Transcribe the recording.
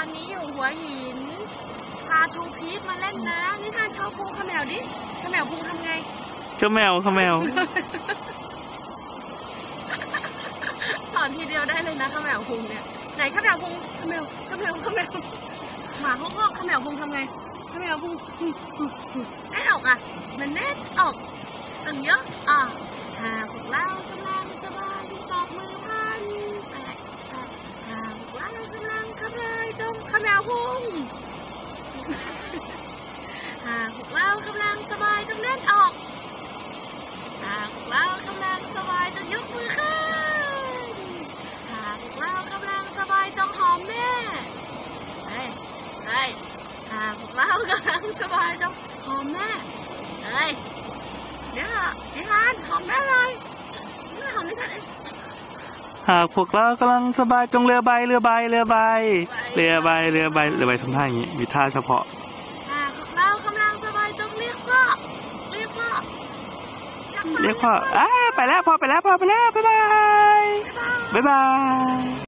อนนี้อยู่หัวหินพาทูพีทมาเล่นนะนี่ท่านชอบพุงขมแมวดิขมแมวพุงทำไงเจ้าแมวขมแมวสอนทีเดียวได้เลยนะขมแมวพุงเนี่ยไหนขมแมวพุงขมแมวหมาห้องขมแมวพุงทำไงขมแมวพุงแน่นอกอ่ะมันแน่นอกตั้งเยอะพวกเรากำลังสบายตบมือพันพวกเรากำลังขมายจมขมแมวพุงพวกเรากำลังสบายจงแน่นออกพวกเรากำลังสบายจงยกมือขึ้นพวกเรากำลังสบายจงหอมแม่พวกเรากำลังสบายจงหอมแม่เดี๋ยวนิทานหอมแม่เลยหอมนิทานหากพวกเรากำลังสบายจงเรือใบทำท่าอย่างนี้มีท่าเฉพาะพวกเรากำลังสบายจงเรียกพ่อไปแล้วพ่อไปแล้วบ๊ายบาย